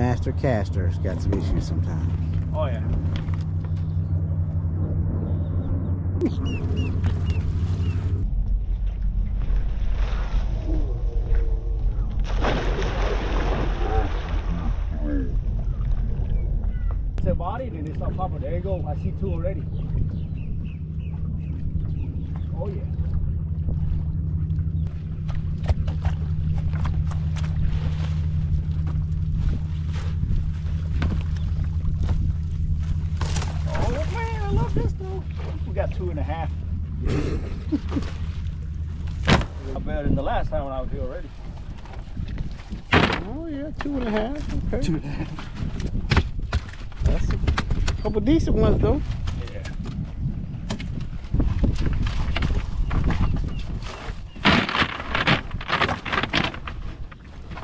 master caster's got some issues sometimes. Oh yeah. The body, then they start popping. There you go. I see two already. Oh yeah. Oh man, I love this though. We got 2.5. Better than the last time when I was here already. Oh yeah, 2.5. Okay. 2.5. That's a couple decent ones though.